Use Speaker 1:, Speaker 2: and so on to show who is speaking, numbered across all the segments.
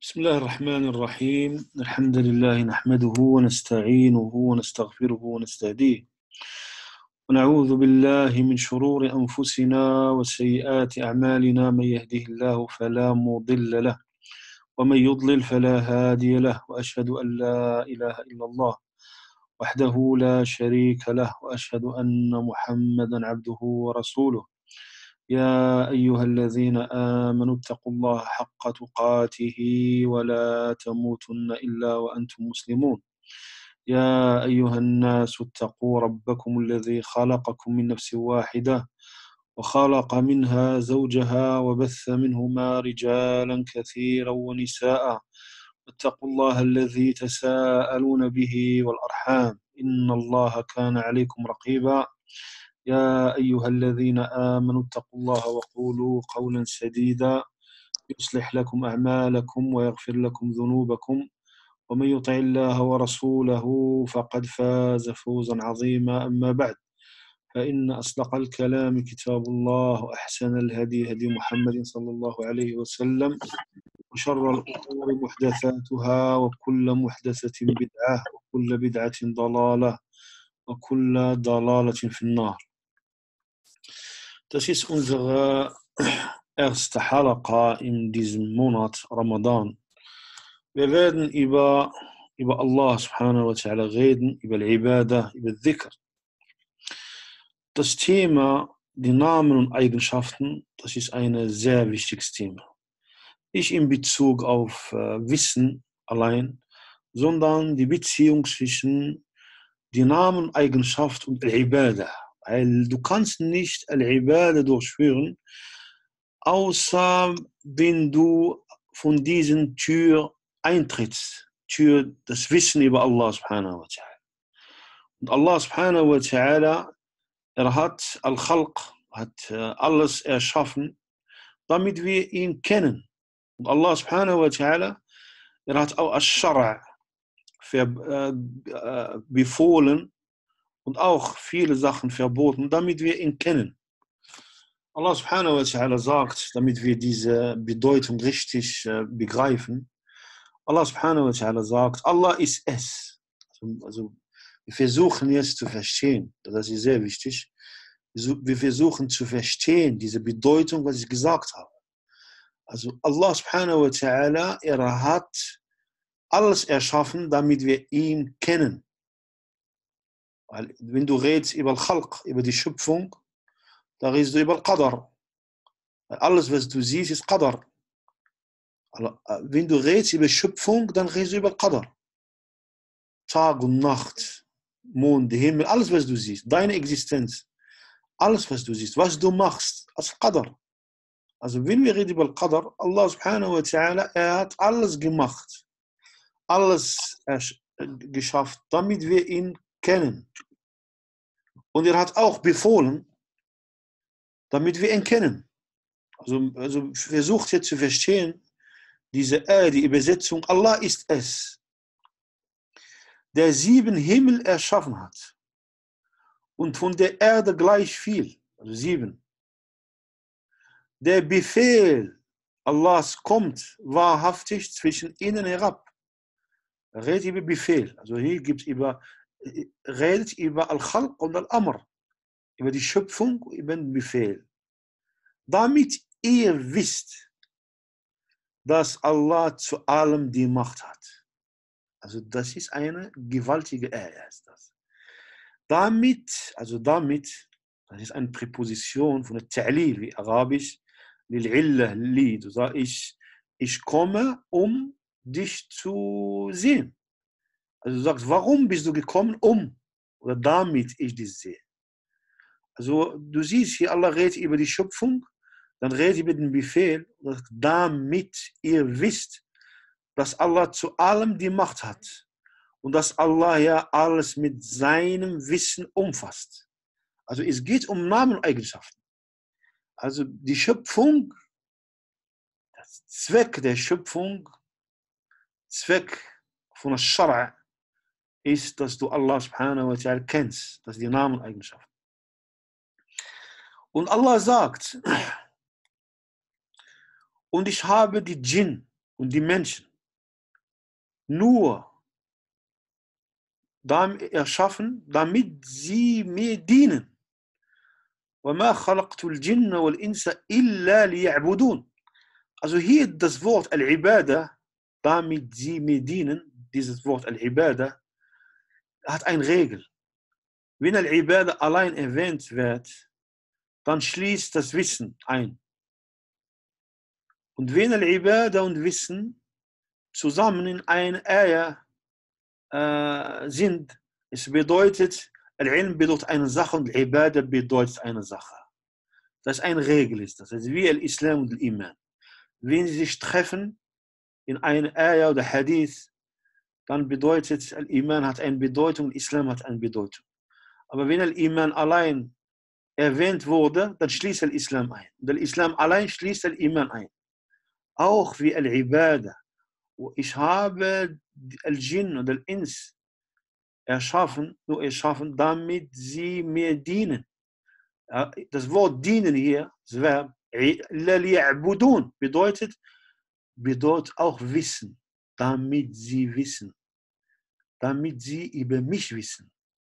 Speaker 1: بسم الله الرحمن الرحيم. الحمد لله نحمده ونستعينه ونستغفره ونستهديه ونعوذ بالله من شرور أنفسنا وسيئات أعمالنا. من يهده الله فلا مضل له ومن يضلل فلا هادي له، وأشهد أن لا إله إلا الله وحده لا شريك له، وأشهد أن محمدا عبده ورسوله. يا أيها الذين آمنوا اتقوا الله حق تقاته ولا تموتن إلا وأنتم مسلمون. يا أيها الناس اتقوا ربكم الذي خلقكم من نفس واحدة وخلق منها زوجها وبث منهما رجالا كثيرا ونساء. اتقوا الله الذي تساءلون به والأرحام، إن الله كان عليكم رقيبا. يا أيها الذين آمنوا اتقوا الله وقولوا قولا سديدا يصلح لكم أعمالكم ويغفر لكم ذنوبكم، ومن يطع الله ورسوله فقد فاز فوزا عظيما. أما بعد، فإن أصدق الكلام كتاب الله، وأحسن الهدي هدي محمد صلى الله عليه وسلم، وشر الأمور محدثاتها، وكل محدثة بدعة، وكل بدعة ضلالة، وكل ضلالة في النار. Das ist unsere erste Halaqa in diesem Monat Ramadan. Wir werden über Allah subhanahu wa ta'ala reden, über Al-Ibadah, über Dhikr. Das Thema, die Namen und Eigenschaften, das ist ein sehr wichtiges Thema. Nicht in Bezug auf Wissen allein, sondern die Beziehung zwischen die Namen und Eigenschaft und Al-Ibadah. Weil du kannst nicht Al-Ibadah durchführen, außer wenn du von diesen Tür eintrittst, Tür das Wissen über Allah subhanahu wa ta'ala. Und Allah subhanahu wa ta'ala, hat Al-Khalq, hat alles erschaffen, damit wir ihn kennen. Und Allah subhanahu wa ta'ala, hat auch Al-Shara' befohlen und auch viele Sachen verboten, damit wir ihn kennen. Allah subhanahu wa ta'ala sagt, damit wir diese Bedeutung richtig begreifen, Allah subhanahu wa ta'ala sagt, Allah ist es. Also wir versuchen jetzt zu verstehen, das ist sehr wichtig, wir versuchen zu verstehen diese Bedeutung, was ich gesagt habe. Also Allah subhanahu wa ta'ala, hat alles erschaffen, damit wir ihn kennen. Weil wenn du redest über Al-Khalq, über die Schöpfung, da redest du über Al-Qadar. Alles, was du siehst, ist Qadar. Wenn du redest über Schöpfung, dann redest du über Qadar. Tag und Nacht, Mond, Himmel, alles, was du siehst, deine Existenz, alles, was du siehst, was du machst, als Qadar. Also wenn wir reden über Qadar, Allah subhanahu wa ta'ala, hat alles gemacht, alles geschafft, damit wir ihn kennen. Und hat auch befohlen, damit wir ihn kennen. Also versucht jetzt zu verstehen, die Übersetzung, Allah ist es, der 7 Himmel erschaffen hat und von der Erde gleich viel, also 7. Der Befehl Allahs kommt wahrhaftig zwischen ihnen herab. Er redet über Befehl, also hier redet über Al-Khalq und Al-Amr, über die Schöpfung, über den Befehl. Damit ihr wisst, dass Allah zu allem die Macht hat. Also das ist eine gewaltige Ayah. Damit, das ist eine Präposition von der Ta'lil, wie Arabisch, Lil-Illah, Li. Du sagst, ich komme, um dich zu sehen. Also du sagst, warum bist du gekommen, oder damit ich dich sehe. Also du siehst hier, Allah redet über die Schöpfung, dann redet über den Befehl, damit ihr wisst, dass Allah zu allem die Macht hat und dass Allah ja alles mit seinem Wissen umfasst. Also es geht um Namen und Eigenschaften. Also die Schöpfung, das Zweck der Schöpfung, Zweck von der Schara' ist, dass du Allah subhanahu wa ta'ala kennst, das ist die Namen und Eigenschaften. Und Allah sagt, und ich habe die Djinn und die Menschen nur erschaffen, damit sie mir dienen. وَمَا خَلَقْتُ الْجِنَّ وَالْإِنسَ إِلَّا لِيَعْبُدُونَ. Also hier das Wort Al-Ibada, damit sie mir dienen, dieses Wort Al-Ibada, hat eine Regel. Wenn Al-Ibada allein erwähnt wird, dann schließt das Wissen ein. Und wenn Al-Ibada und Wissen zusammen in einer Ayah sind, es bedeutet, Al-Ilm bedeutet eine Sache und Al-Ibada bedeutet eine Sache. Das ist eine Regel, ist das. Das ist wie Al-Islam und Al-Iman. Wenn sie sich treffen in einer Ayah oder Hadith, dann bedeutet, Al-Iman hat eine Bedeutung, Islam hat eine Bedeutung. Aber wenn Al-Iman allein erwähnt wurde, dann schließt Al-Islam ein. Und Al-Islam allein schließt Al-Iman ein. Auch wie Al-Ibada. Ich habe Al-Jinn und Al-Ins erschaffen, damit sie mir dienen. Das Wort dienen hier, das Verb, bedeutet auch wissen, damit sie wissen, damit sie über mich wissen.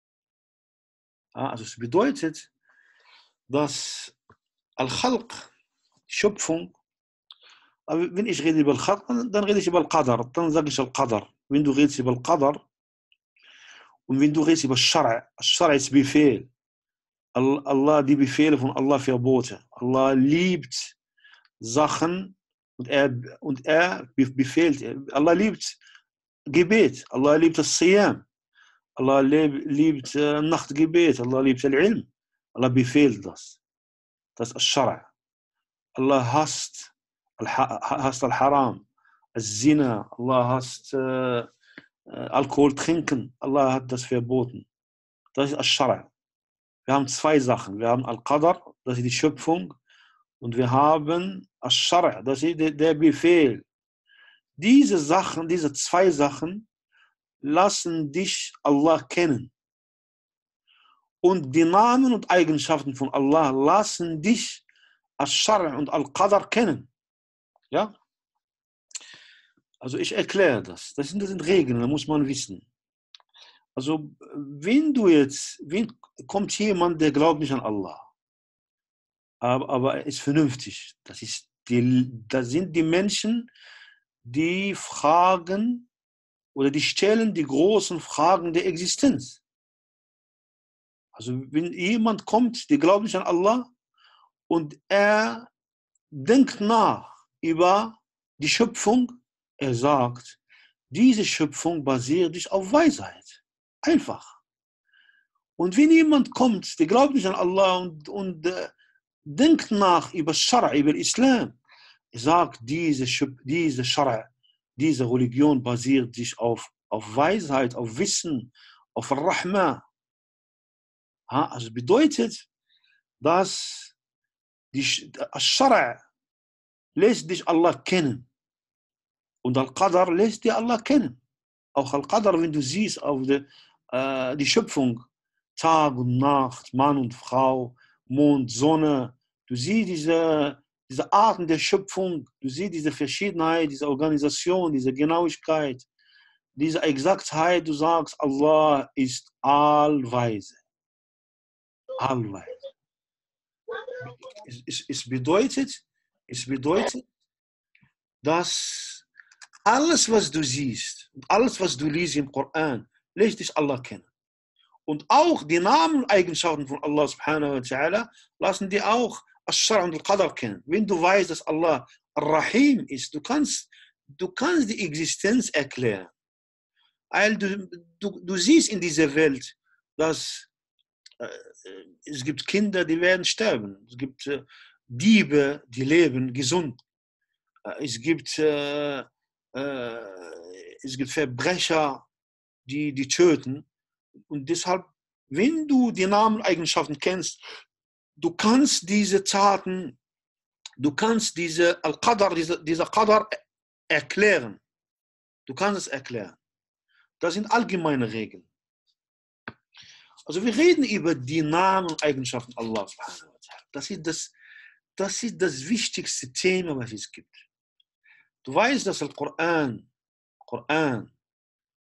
Speaker 1: Also es bedeutet, dass Al-Khalq, Schöpfung, aber wenn ich rede über Al-Khalq, dann rede ich über Al-Qadar, dann sage ich Al-Qadar. Wenn du redest über Al-Qadar und wenn du redest über Al-Shara', Al-Shara' ist Befehl. Allah, die Befehle von Allah Verbote. Allah liebt Sachen und er befehlt. Allah liebt Gebet. Allah liebt das Siyam. Allah liebt Nachtgebet. Allah liebt Al-Ilm. Allah befehlt das. Das ist Al-Shara'. Allah hasst Al-Haram, Al-Zina. Allah hasst Alkohol trinken. Allah hat das verboten. Das ist Al-Shara'. Wir haben zwei Sachen. Wir haben Al-Qadar, das ist die Schöpfung, und wir haben Al-Shara', das ist der Befehl. Diese Sachen, diese zwei Sachen lassen dich Allah kennen. Und die Namen und Eigenschaften von Allah lassen dich Al-Shara' und Al-Qadar kennen. Ja? Also ich erkläre das. Das sind Regeln, da muss man wissen. Also wenn kommt jemand, der glaubt nicht an Allah, aber er ist vernünftig. Das sind die Menschen, die fragen oder die stellen die großen Fragen der Existenz. Also wenn jemand kommt, der glaubt nicht an Allah und er denkt nach über die Schöpfung, er sagt, diese Schöpfung basiert sich auf Weisheit. Einfach. Und wenn jemand kommt, der glaubt nicht an Allah und denkt nach über Schara', über Islam, er sagt, diese Schara', diese Religion basiert sich auf Weisheit, auf Wissen, auf Rahma. Also bedeutet, dass Schara' lässt dich Allah kennen. Und Al-Qadar lässt dir Allah kennen. Auch Al-Qadar, wenn du siehst auf die Schöpfung, Tag und Nacht, Mann und Frau, Mond, Sonne, du siehst diese Arten der Schöpfung, du siehst diese Verschiedenheit, diese Organisation, diese Genauigkeit, diese Exaktheit, du sagst, Allah ist allweise. Allweise. Es bedeutet, dass alles, was du siehst, alles, was du liest im Koran, lässt dich Allah kennen. Und auch die Namen und Eigenschaften von Allah subhanahu wa ta'ala lassen dir auch Al-Shara' und Al-Qadar kennen. Wenn du weißt, dass Allah Ar-Rahim ist, du kannst die Existenz erklären. Weil du siehst in dieser Welt, dass es gibt Kinder, die werden sterben. Es gibt Diebe, die leben gesund. Es gibt Verbrecher, die töten. Und deshalb, wenn du die Nameneigenschaften kennst, du kannst diese Taten, du kannst diese Al-Qadar, diese Qadar erklären. Du kannst es erklären. Das sind allgemeine Regeln. Also wir reden über die Namen und Eigenschaften Allah subhanahu wa ta'ala. Das ist das wichtigste Thema, was es gibt. Du weißt, dass der Koran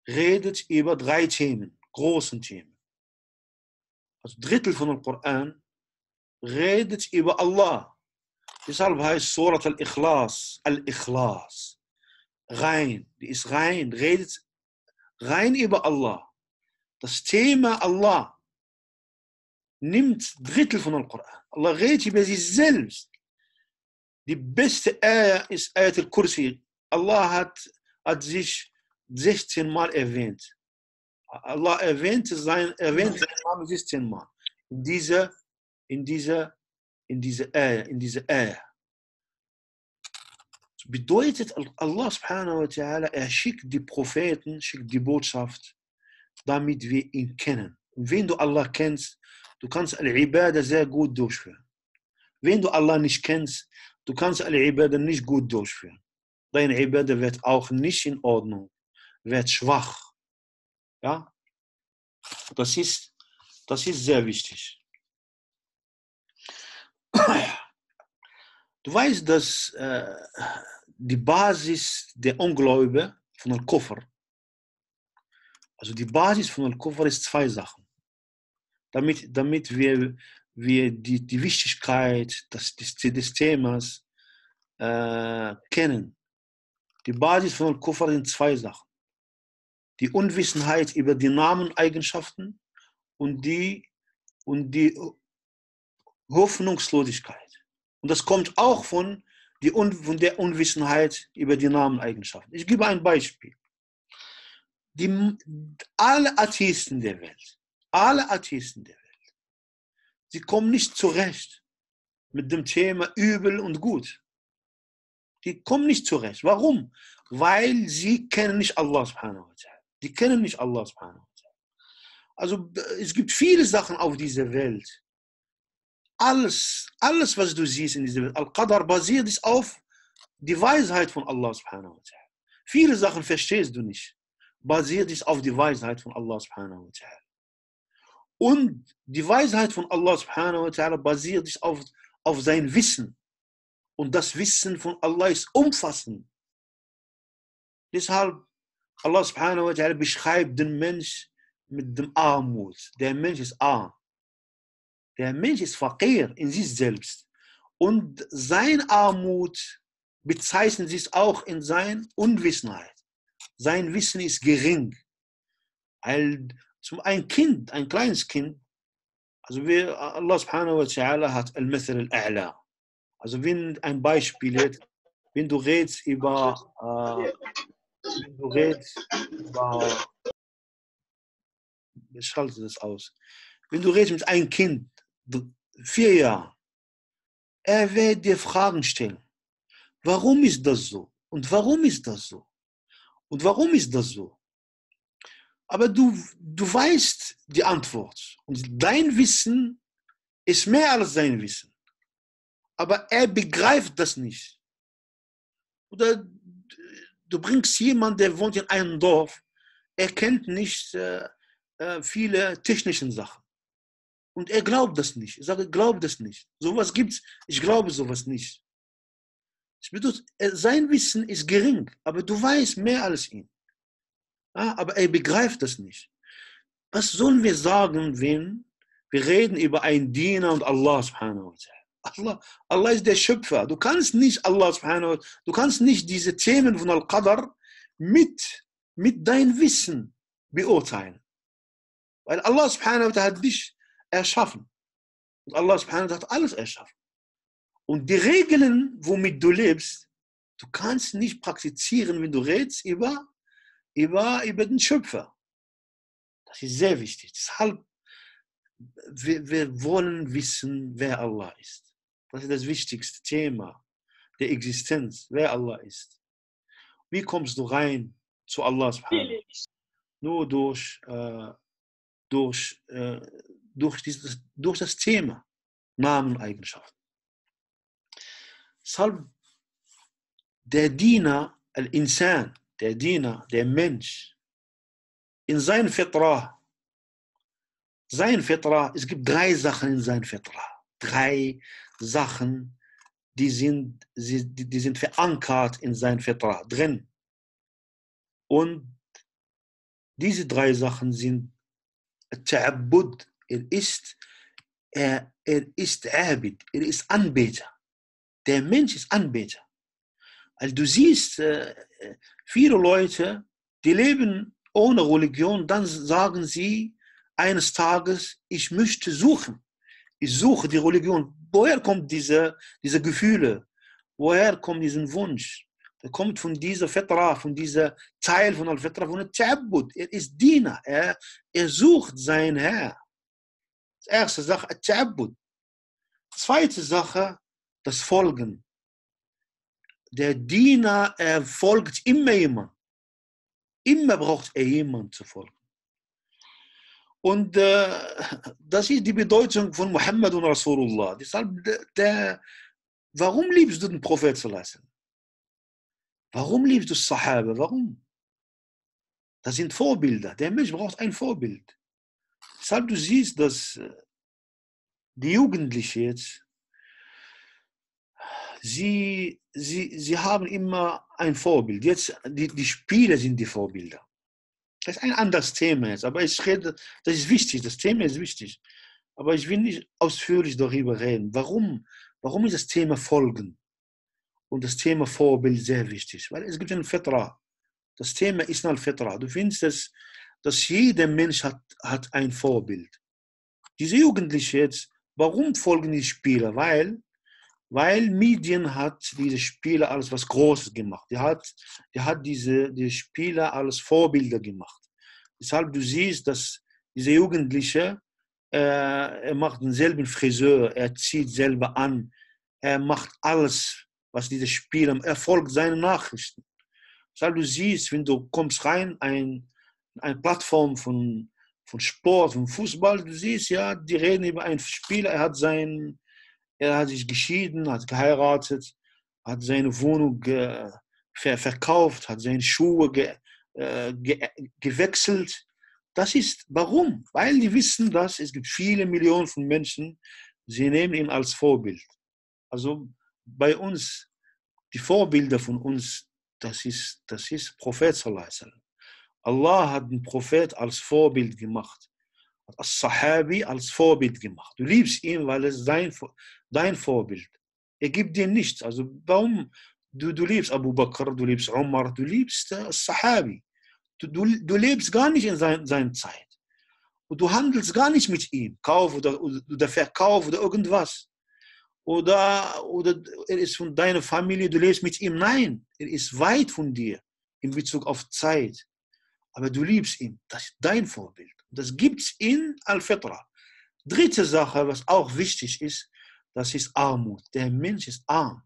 Speaker 1: redet über 3 Themen, großen Themen. Also Drittel von dem Koran redet über Allah. Deshalb heißt Surat Al-Ikhlas, rein, die ist rein, redet rein über Allah. Das Thema Allah nimmt Drittel von dem Koran. Allah redet über sich selbst. Die beste Ayah ist Ayat al-Kursi. Allah hat sich 16 Mal erwähnt. Allah erwähnt seinen Namen 16 Mal. In dieser Ayah. Das bedeutet, Allah subhanahu wa ta'ala, er schickt die Propheten, schickt die Botschaft, damit wir ihn kennen. Und wenn du Allah kennst, du kannst Al-Ibadah sehr gut durchführen. Wenn du Allah nicht kennst, du kannst Al-Ibadah nicht gut durchführen. Deine Ibadah wird auch nicht in Ordnung, wird schwach. Ja? Das ist sehr wichtig. Du weißt, dass die Basis der Ungläubigen von Al-Kufr, also die Basis von Al-Kufr ist 2 Sachen. Damit wir die Wichtigkeit des Themas kennen. Die Basis von Al-Kufr sind 2 Sachen. Die Unwissenheit über die Nameneigenschaften und die Hoffnungslosigkeit. Und das kommt auch von der Unwissenheit über die Nameneigenschaften. Ich gebe ein Beispiel. Alle Atheisten der Welt, sie kommen nicht zurecht mit dem Thema Übel und Gut. Die kommen nicht zurecht. Warum? Weil sie kennen nicht Allah subhanahu wa ta'ala. Die kennen nicht Allah subhanahu wa ta'ala. Also es gibt viele Sachen auf dieser Welt. Alles, was du siehst in dieser Welt, Al-Qadar basiert auf die Weisheit von Allah subhanahu wa ta'ala. Viele Sachen verstehst du nicht. Basiert ist auf die Weisheit von Allah subhanahu wa ta'ala. Und die Weisheit von Allah subhanahu wa ta'ala basiert auf sein Wissen. Und das Wissen von Allah ist umfassend. Deshalb, Allah subhanahu wa ta'ala beschreibt den Mensch mit dem Armut. Der Mensch ist arm. Der Mensch ist Faqir in sich selbst. Und seine Armut bezeichnet sich auch in seiner Unwissenheit. Sein Wissen ist gering. Ein kleines Kind, also Allah subhanahu wa ta'ala hat Al-Mathal al-A'la. Also wenn ein Beispiel jetzt, wenn du redest über ich schalte das aus. Wenn du redest mit einem Kind, 4 Jahre, er wird dir Fragen stellen. Warum ist das so? Und warum ist das so? Und warum ist das so? Aber du weißt die Antwort. Und dein Wissen ist mehr als sein Wissen. Aber er begreift das nicht. Oder du bringst jemanden, der wohnt in einem Dorf, er kennt nicht viele technische Sachen. Und er glaubt das nicht. Ich sage, glaub das nicht. Sowas gibt's. Ich glaube sowas nicht. Das bedeutet, sein Wissen ist gering, aber du weißt mehr als ihn. Ja, aber er begreift das nicht. Was sollen wir sagen, wenn wir reden über einen Diener und Allah subhanahu wa ta'ala? Allah ist der Schöpfer. Du kannst nicht Allah subhanahu wa ta'ala, du kannst nicht diese Themen von Al-Qadar mit deinem Wissen beurteilen. Weil Allah subhanahu wa ta'ala hat dich erschaffen. Und Allah subhanahu wa ta'ala hat alles erschaffen. Und die Regeln, womit du lebst, du kannst nicht praktizieren, wenn du redest über den Schöpfer. Das ist sehr wichtig. Deshalb, wir wollen wissen, wer Allah ist. Das ist das wichtigste Thema der Existenz, wer Allah ist. Wie kommst du rein zu Allah subhanahu? Nur durch das Thema Nameneigenschaften. Deshalb der Diener, Al-Insan, der Diener, der Mensch, in seinem Fitra, es gibt 3 Sachen in seinem Fitra. 3 Sachen, die sind verankert in seinem Fitra drin. Und Diese drei Sachen sind Ta'abbud, er ist Abid, er ist Anbeter. Der Mensch ist Anbeter. Also du siehst, viele Leute, die leben ohne Religion, dann sagen sie eines Tages, ich möchte suchen. Ich suche die Religion. Woher kommt diese Gefühle? Woher kommt dieser Wunsch? Der kommt von dieser Fitra, von dieser Teil von Al-Fitra, von Al-Ta'abbud. Er ist Diener. Er sucht seinen Herr. Das erste Sache, Al-Ta'abbud. Zweite Sache, das Folgen. Der Diener, er folgt immer jemand. Immer braucht er jemand zu folgen. Und das ist die Bedeutung von Muhammad und Rasulullah. Deshalb, warum liebst du den Prophet? Warum liebst du Sahaba? Warum? Das sind Vorbilder. Der Mensch braucht ein Vorbild. Deshalb du siehst, dass die Jugendlichen jetzt, sie haben immer ein Vorbild. Jetzt, die Spieler sind die Vorbilder. Das ist ein anderes Thema jetzt, aber ich rede, das ist wichtig, das Thema ist wichtig. Aber ich will nicht ausführlich darüber reden. Warum ist das Thema Folgen und das Thema Vorbild sehr wichtig? Weil es gibt eine Fitra. Das Thema ist eine Fitra. Du findest, dass jeder Mensch hat ein Vorbild. Diese Jugendlichen jetzt, warum folgen die Spieler? Weil Medien hat diese Spieler als was Großes gemacht. Die hat diese Spieler als Vorbilder gemacht. Deshalb du siehst, dass dieser Jugendliche, er macht denselben Friseur, er zieht selber an, er macht alles, was diese Spieler, er folgt seinen Nachrichten. Deshalb du siehst, wenn du kommst rein, eine Plattform von Sport, von Fußball, du siehst, ja, die reden über einen Spieler, er hat sich geschieden, hat geheiratet, hat seine Wohnung verkauft, hat seine Schuhe gewechselt. Das ist, warum? Weil die wissen, dass es gibt viele Millionen von Menschen, sie nehmen ihn als Vorbild. Also bei uns, die Vorbilder von uns, das ist Prophet sallallahu alaihi wasallam. Allah hat den Prophet als Vorbild gemacht. Als Sahabi als Vorbild gemacht. Du liebst ihn, weil es dein Vorbild. Er gibt dir nichts. Also warum? Du liebst Abu Bakr, du liebst Umar, du liebst Sahabi. Du lebst gar nicht in seiner Zeit. Und du handelst gar nicht mit ihm. Kauf oder Verkauf oder irgendwas. Oder er ist von deiner Familie, du lebst mit ihm. Nein, er ist weit von dir in Bezug auf Zeit. Aber du liebst ihn. Das ist dein Vorbild. Das gibt es in Al-Fitra. Dritte Sache, was auch wichtig ist, das ist Armut. Der Mensch ist arm.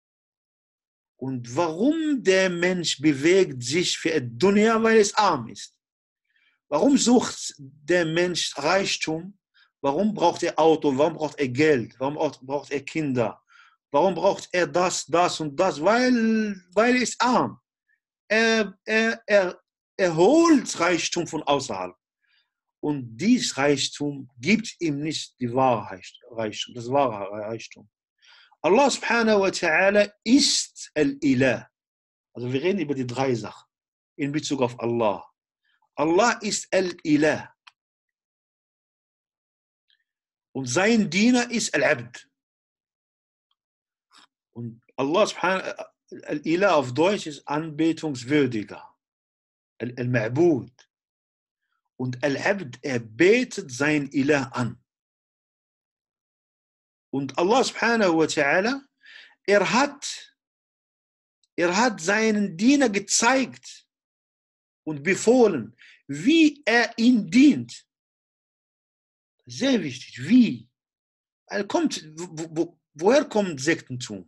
Speaker 1: Und warum der Mensch bewegt sich für die Dunya? Weil es arm ist. Warum sucht der Mensch Reichtum? Warum braucht er Auto? Warum braucht er Geld? Warum braucht er Kinder? Warum braucht er das und das? Weil er ist arm. Er holt Reichtum von außerhalb. Und dieses Reichtum gibt ihm nicht die wahre Reichtum, das wahre Reichtum. Allah subhanahu wa ta'ala ist Al-Ilah. Also wir reden über die drei Sachen in Bezug auf Allah. Allah ist Al-Ilah. Und sein Diener ist Al-Abd. Und Allah subhanahu wa ta'ala, Al-Ilah auf Deutsch ist anbetungswürdiger. Al-Ma'bud. Und Al-Abd, er betet sein Ilah an. Und Allah subhanahu wa ta'ala, er hat seinen Diener gezeigt und befohlen, wie er ihn dient. Sehr wichtig, wie. Woher kommt Sektentum?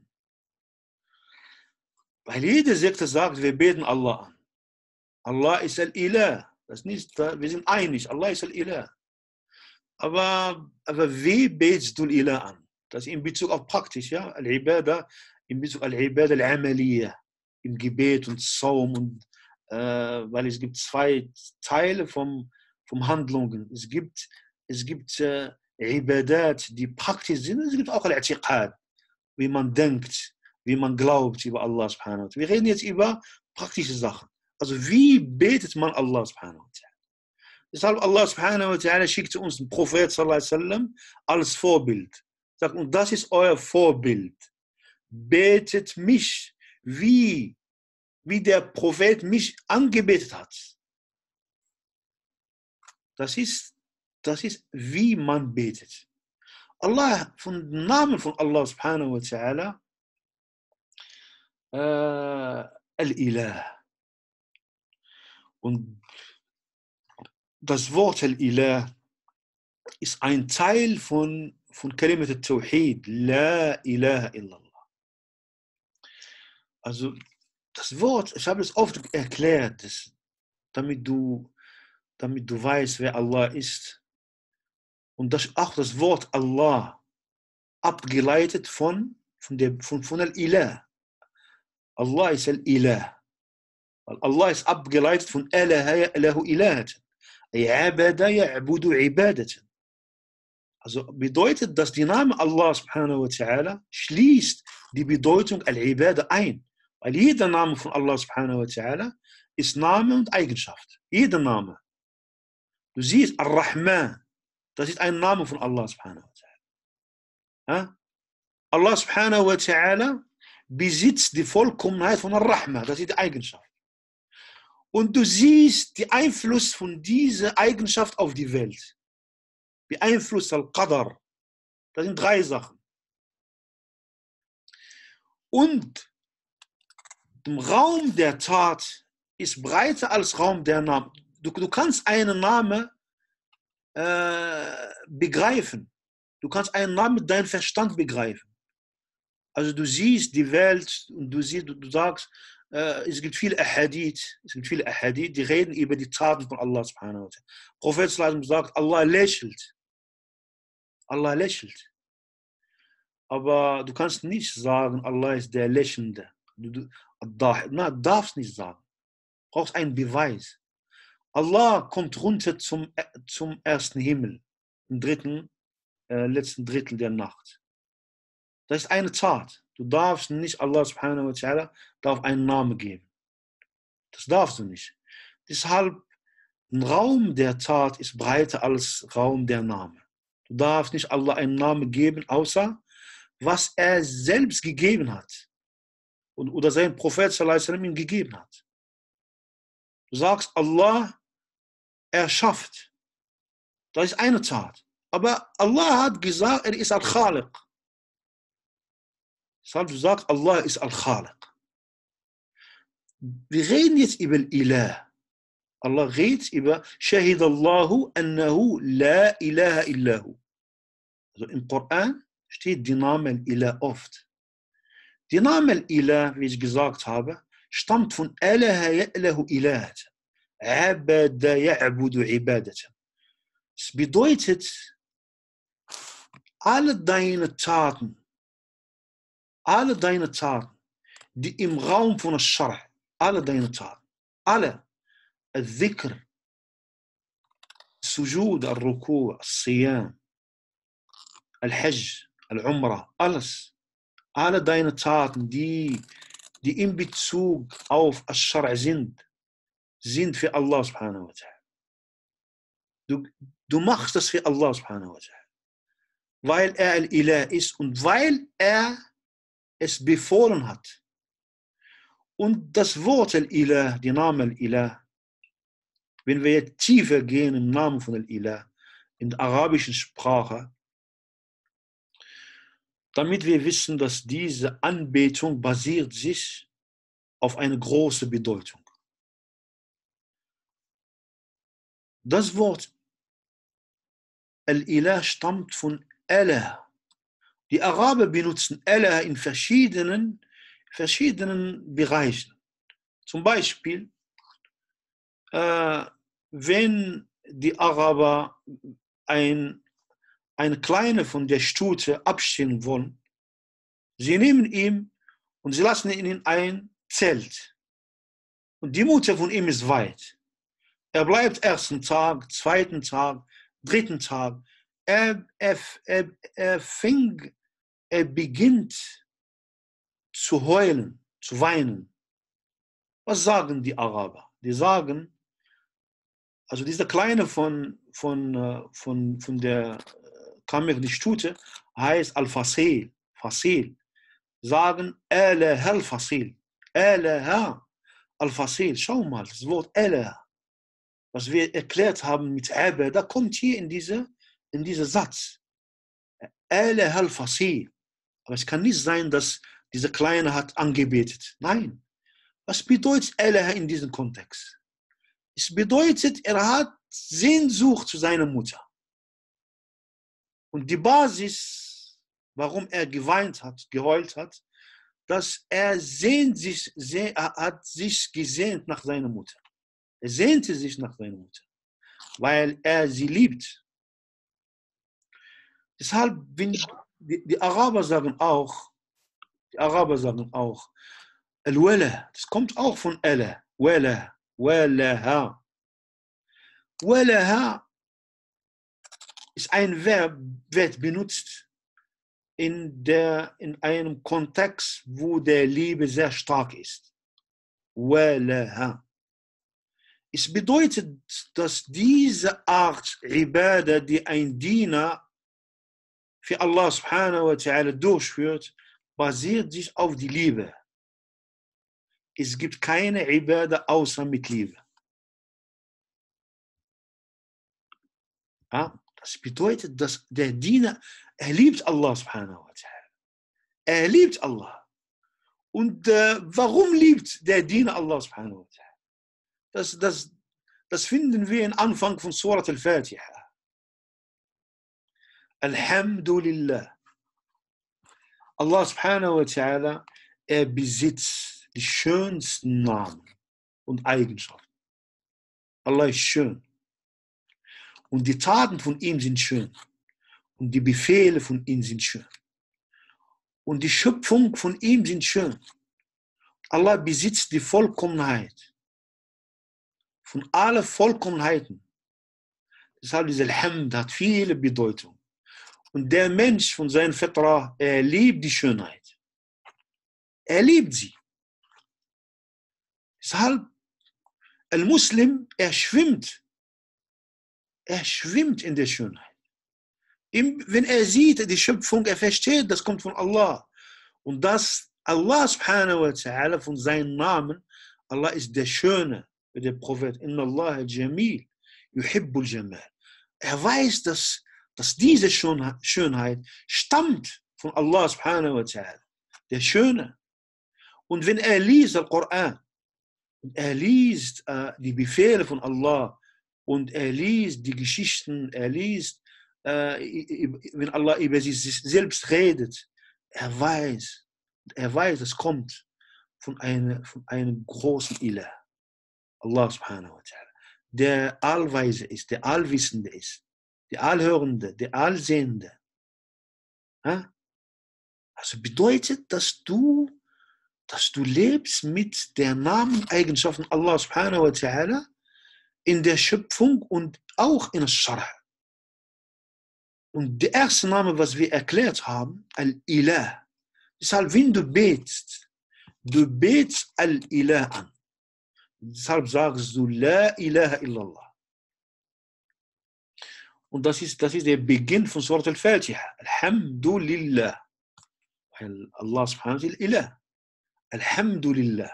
Speaker 1: Weil jede Sekte sagt, wir beten Allah an. Allah ist Al-Ilah. Das nicht, wir sind einig, Allah ist Al-Ilah. Aber wie betest du Al-Ilah an? Das ist in Bezug auf praktisch, ja, Al-Ibadah, in Bezug auf Al-Ibadah Al-Amaliyah, im Gebet und Saum, und, weil es gibt zwei Teile vom Handlungen. Es gibt Ibadat, die praktisch sind, es gibt auch Al-I'tiqad, wie man denkt, wie man glaubt über Allah subhanahu wa ta'ala. Wir reden jetzt über praktische Sachen. Also wie betet man Allah subhanahu wa ta'ala? Deshalb Allah subhanahu wa ta'ala schickte uns den Prophet sallallahu alaihi wasallam als Vorbild. Sagt, und das ist euer Vorbild. Betet mich, wie der Prophet mich angebetet hat. Das ist, wie man betet. Allah, von dem Namen von Allah subhanahu wa ta'ala, Al-Ilah. Und das Wort Al-Ilah ist ein Teil von Kalimat al-Tawhid, La ilaha illallah. Also das Wort, ich habe es oft erklärt, damit du weißt, wer Allah ist. Und auch das Wort Allah abgeleitet von Al-Ilah. Allah ist Al-Ilah. Allah ist abgeleitet von Alaha ya'lahu ilahatan. Abada ya'budu ibadatan. Also bedeutet, dass die Name Allah subhanahu wa ta'ala schließt die Bedeutung Al-Ibada ein. Weil jeder Name von Allah subhanahu wa ta'ala ist Name und Eigenschaft. Jeder Name. Du siehst Ar-Rahman, das ist ein Name von Allah subhanahu wa ta'ala. Allah subhanahu wa ta'ala besitzt die Vollkommenheit von Ar-Rahman, das ist die Eigenschaft. Und du siehst den Einfluss von dieser Eigenschaft auf die Welt. Beeinflusst Al-Qadar. Das sind 3 Sachen. Und der Raum der Tat ist breiter als Raum der Namen. Du kannst einen Namen begreifen. Du kannst einen Namen mit deinem Verstand begreifen. Also du siehst die Welt und du sagst, es gibt viele Ahadith, die reden über die Taten von Allah subhanahu wa ta'ala. Prophet sallallahu sagt, Allah lächelt. Allah lächelt. Aber du kannst nicht sagen, Allah ist der Lächelnde. Du darfst nicht sagen. Du brauchst einen Beweis. Allah kommt runter zum ersten Himmel, im letzten Drittel der Nacht. Das ist eine Tat. Du darfst nicht Allah subhanahu wa ta'ala einen Namen geben. Das darfst du nicht. Deshalb, ein Raum der Tat ist breiter als Raum der Name. Du darfst nicht Allah einen Namen geben, außer was er selbst gegeben hat. Oder sein Prophet sallallahu alaihi wasallam ihm gegeben hat. Du sagst, Allah erschafft. Das ist eine Tat. Aber Allah hat gesagt, er ist Al-Khaliq. Deshalb du sagst, Allah ist Al-Khaliq. Wir reden jetzt über Ilah. Allah redet über Shahidallahu annahu la ilaha illahu. Also im Koran steht die Name Ilah oft. Die Name Ilah, wie ich gesagt habe, stammt von Alaha ya'lahu ilahat. Abada ya'budu ibadatan. Es bedeutet, alle deine Taten, die im Raum von Al-Shar', alle deine Taten, alle, Al-Dhikr, Sujud, Al-Ruku', Al-Siyam, Al-Hajj, Al-Umrah, alles, alle deine Taten, die in Bezug auf Al-Shar' sind für Allah subhanahu wa ta'ala. Du machst das für Allah subhanahu wa ta'ala. Weil er Al-Ilah ist und weil er es befohlen hat. Und das Wort Al-Ilah, die Name Al-Ilah, wenn wir jetzt tiefer gehen im Namen von Al-Ilah, in der arabischen Sprache, damit wir wissen, dass diese Anbetung basiert sich auf eine große Bedeutung. Das Wort Al-Ilah stammt von Allah. Die Araber benutzen Allah in verschiedenen Bereichen. Zum Beispiel, wenn die Araber eine kleine von der Stute abstellen wollen, sie nehmen ihn und sie lassen ihn in ein Zelt. Und die Mutter von ihm ist weit. Er bleibt ersten Tag, zweiten Tag, dritten Tag. Er beginnt zu heulen, zu weinen. Was sagen die Araber? Die sagen, also dieser Kleine von der Kammer die Stute heißt Al-Fasil. Fasil. Sagen Alaha Al-Fasil. Alaha Al-Fasil. Schau mal, das Wort Alaha, was wir erklärt haben mit Abba, da kommt hier in dieser Satz. Alaha Al-Fasil. Aber es kann nicht sein, dass dieser Kleine hat angebetet. Nein. Was bedeutet Alaha in diesem Kontext? Es bedeutet, er hat Sehnsucht zu seiner Mutter. Und die Basis, warum er geweint hat, geheult hat, dass er hat sich gesehnt nach seiner Mutter. Er sehnte sich nach seiner Mutter, weil er sie liebt. Deshalb, die Araber sagen auch, Al-Wala, das kommt auch von Allah, Wala, Walaha. Walaha ist ein Verb, wird benutzt in einem Kontext, wo der Liebe sehr stark ist. Walaha. Es bedeutet, dass diese Art Ibadah, die ein Diener für Allah subhanahu wa ta'ala durchführt, basiert sich auf die Liebe. Es gibt keine Ibadah außer mit Liebe. Ja, das bedeutet, dass der Diener, er liebt Allah subhanahu wa ta'ala. Er liebt Allah. Und warum liebt der Diener Allah subhanahu wa ta'ala? Das finden wir am Anfang von Surat al-Fatiha. Alhamdulillah. Allah subhanahu wa ta'ala, er besitzt die schönsten Namen und Eigenschaften. Allah ist schön. Und die Taten von ihm sind schön. Und die Befehle von ihm sind schön. Und die Schöpfung von ihm sind schön. Allah besitzt die Vollkommenheit. Von allen Vollkommenheiten. Deshalb ist Al-Hamd hat viele Bedeutungen. Und der Mensch von seinem Fitra, er liebt die Schönheit. Er liebt sie. Deshalb, Al-Muslim, er schwimmt in der Schönheit. Wenn er sieht, die Schöpfung, er versteht, das kommt von Allah. Und das Allah subhanahu wa ta'ala von seinem Namen, Allah ist der Schöne, der Prophet. Inna Allah jamil, yuhibbul jamal. Er weiß, dass diese Schönheit stammt von Allah subhanahu wa ta'ala, der Schöne. Und wenn er liest den Koran, und er liest die Befehle von Allah, und er liest die Geschichten, er liest, wenn Allah über sich selbst redet, er weiß, es kommt von einem großen Ilah, Allah subhanahu wa ta'ala, der Allweise ist, der Allwissende ist, der Allhörende, der Allsehende. Also bedeutet, dass du lebst mit der Nameneigenschaften Allah subhanahu wa ta'ala in der Schöpfung und auch in der Schara. Und der erste Name, was wir erklärt haben, Al-Ilah. Deshalb, wenn du betest Al-Ilah an. Deshalb sagst du La ilaha illallah. Und das ist der Beginn von Surat al-Fatiha. Alhamdulillah. Weil Allah subhanahu wa ta'ala Ilah. Alhamdulillah.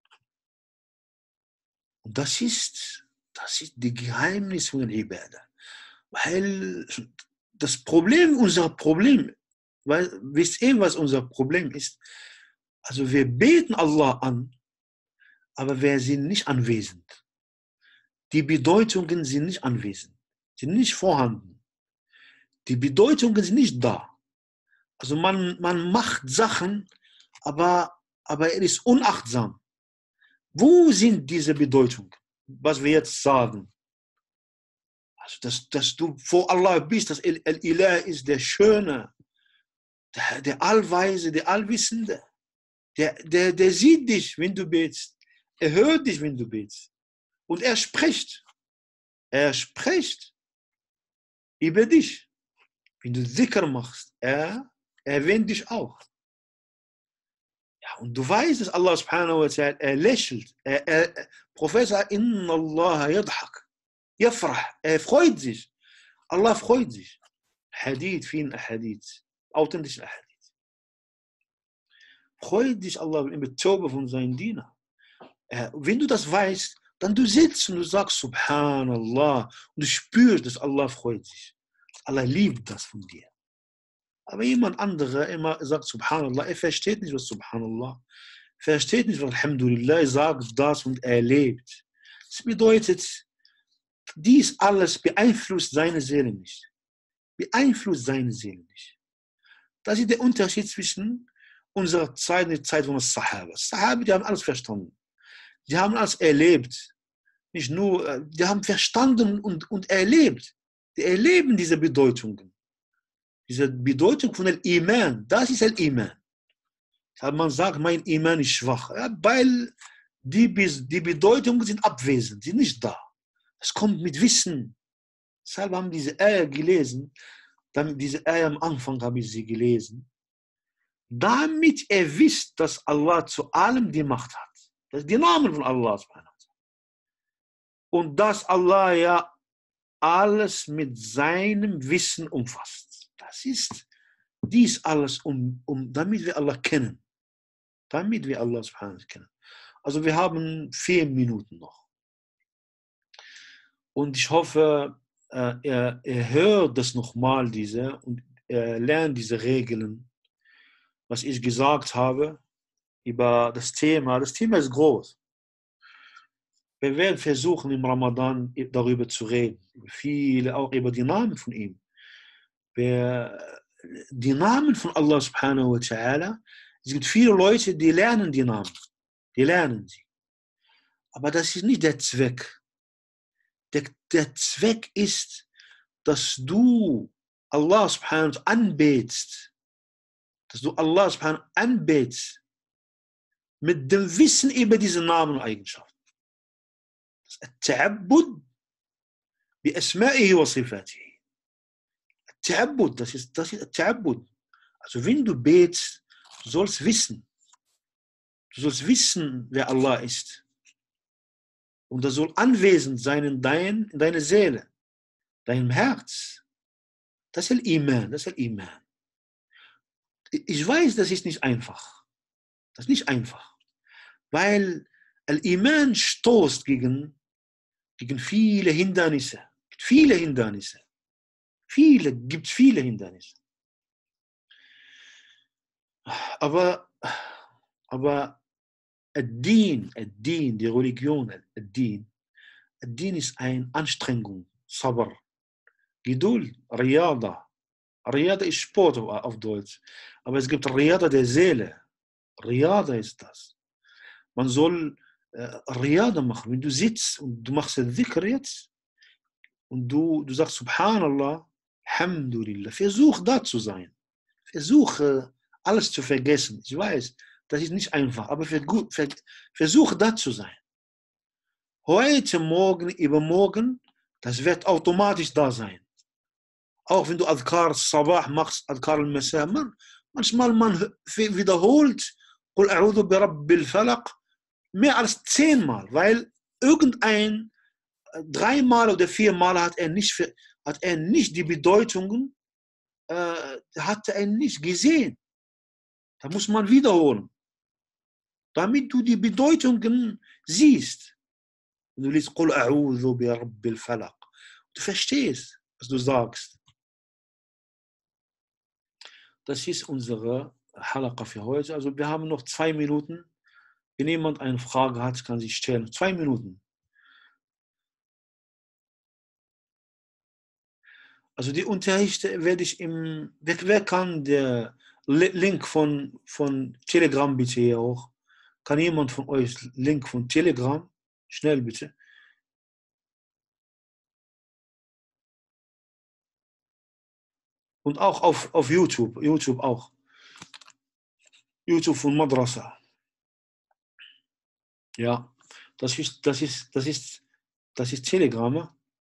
Speaker 1: Und das ist die Geheimnis von der Ibadah. Weil unser Problem, wisst ihr, was unser Problem ist? Also wir beten Allah an, aber wir sind nicht anwesend. Die Bedeutungen sind nicht anwesend, sind nicht vorhanden. Die Bedeutungen sind nicht da. Also man macht Sachen, aber er ist unachtsam. Wo sind diese Bedeutungen, was wir jetzt sagen? Also, dass du vor Allah bist, dass Al-Ilah ist der Schöne, der Allweise, der Allwissende. Der sieht dich, wenn du betest. Er hört dich, wenn du betest. Und er spricht. Er spricht über dich. Wenn du Dhikr machst, er erwähnt dich auch. Ja, und du weißt, dass Allah subhanahu wa ta'ala, er lächelt. Prophet sagt, Inna Allah yadhak. يفرح freut sich Allah freut sich Hadith vielen Hadith authentische Hadith freut sich Allah in Bezug von seinen Diener wenn du das weißt dann du sitzt und du sagst Subhanallah und du spürst dass Allah freut sich Allah liebt das von dir aber jemand anderer immer sagt Subhanallah versteht nicht was Subhanallah versteht nicht was Alhamdulillah sagt das und lebt das bedeutet dies alles beeinflusst seine Seele nicht. Beeinflusst seine Seele nicht. Das ist der Unterschied zwischen unserer Zeit und der Zeit von den Sahaba. Sahaba, die haben alles verstanden. Die haben alles erlebt. Nicht nur, die haben verstanden und erlebt. Die erleben diese Bedeutungen. Diese Bedeutung von dem Iman. Das ist ein Iman. Man sagt, mein Iman ist schwach. Ja, weil die Bedeutungen sind abwesend, sind nicht da. Es kommt mit Wissen. Deshalb haben diese Eier gelesen, diese Eier am Anfang habe ich sie gelesen, damit wisst, dass Allah zu allem die Macht hat. Das ist die Namen von Allah. Und dass Allah ja alles mit seinem Wissen umfasst. Das ist dies alles, damit wir Allah kennen. Damit wir Allah kennen. Also wir haben 4 Minuten noch. Und ich hoffe, er hört das nochmal, und er lernt diese Regeln, was ich gesagt habe über das Thema. Das Thema ist groß. Wir werden versuchen, im Ramadan darüber zu reden. Auch über die Namen von ihm. Die Namen von Allah subhanahu wa ta'ala, es gibt viele Leute, die lernen die Namen. Die lernen sie. Aber das ist nicht der Zweck. Der Zweck ist, dass du Allah subhanahu wa ta'ala anbetest. Dass du Allah subhanahu wa ta'ala anbetest mit dem Wissen über diese Namen und Eigenschaften. التعبد بأسمائه وصفاته. التعبد, das ist التعبد. Also wenn du betest, du sollst wissen, wer Allah ist. Und das soll anwesend sein in deiner Seele, deinem Herz. Das ist Iman, Iman. Ich weiß, das ist nicht einfach. Das ist nicht einfach. Weil Iman stoßt gegen viele Hindernisse. Viele Hindernisse. Gibt viele Hindernisse. Aber die Religion, Ad-Din ist eine Anstrengung, Sabr, Geduld, Riyada. Riyada ist Sport auf Deutsch. Aber es gibt Riyada der Seele. Riyada ist das. Man soll Riyada machen. Wenn du sitzt und du machst den Dhikr jetzt und du sagst Subhanallah, Alhamdulillah, versuch da zu sein. Versuch alles zu vergessen. Ich weiß, das ist nicht einfach, aber versuch da zu sein. Heute, morgen, übermorgen, das wird automatisch da sein. Auch wenn du Adhkar Sabah machst, Adhkar al-Masa, manchmal man wiederholt Qul a'udhu bi Rabbil Falaq mehr als 10 Mal, weil irgendein 3 Mal oder 4 Mal hat er nicht die Bedeutungen, hat er nicht gesehen. Da muss man wiederholen, damit du die Bedeutungen siehst. Und du liest Qul a'udhu bi Rabbil Falaq. Du verstehst, was du sagst. Das ist unsere Halaqa für heute. Also wir haben noch 2 Minuten. Wenn jemand eine Frage hat, kann sie stellen. 2 Minuten. Also die Unterrichte werde ich wer kann der Link von Telegram bitte hier auch? Kann jemand von euch Link von Telegram? Schnell bitte. Und auch auf YouTube. YouTube auch. YouTube von Madrasa. Ja, das ist Telegram.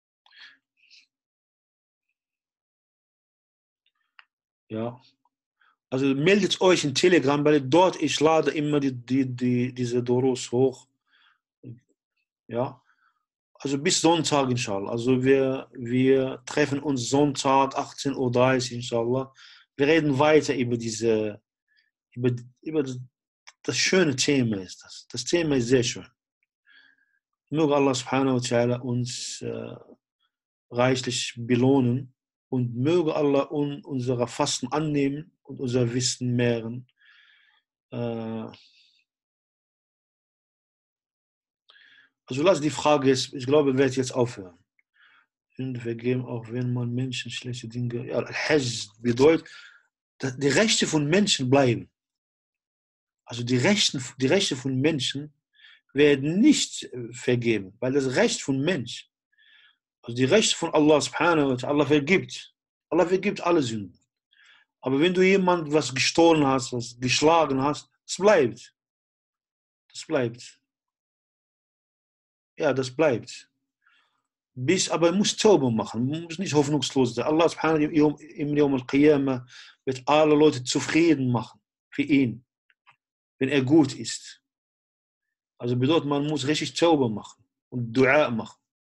Speaker 1: Ja. Also meldet euch in Telegram, weil dort ich lade immer diese Doros hoch. Ja. Also bis Sonntag, inshallah. Also wir treffen uns Sonntag, 18:30 Uhr, inshallah. Wir reden weiter über, über das schöne Thema ist das. Das Thema ist sehr schön. Möge Allah subhanahu wa ta'ala uns reichlich belohnen und möge Allah unsere Fasten annehmen und unser Wissen mehren. Also lass die Frage ist, ich glaube, ich werde jetzt aufhören. Und vergeben, auch wenn man Menschen schlechte Dinge. Ja, Al-Hajj bedeutet, die Rechte von Menschen bleiben. Also die Rechte von Menschen werden nicht vergeben, weil das Recht von Mensch, also die Rechte von Allah subhanahu wa ta'ala, Allah vergibt alle Sünden. Aber wenn du jemand was gestohlen hast, was geschlagen hast, das bleibt. Das bleibt. Ja, das bleibt. Aber er muss Tauba machen, man muss nicht hoffnungslos sein. Allah subhanahu wa ta'ala im Yawm al-Qiyamah wird alle Leute zufrieden machen für ihn, wenn er gut ist. Also bedeutet, man muss richtig Tauba machen und Dua machen.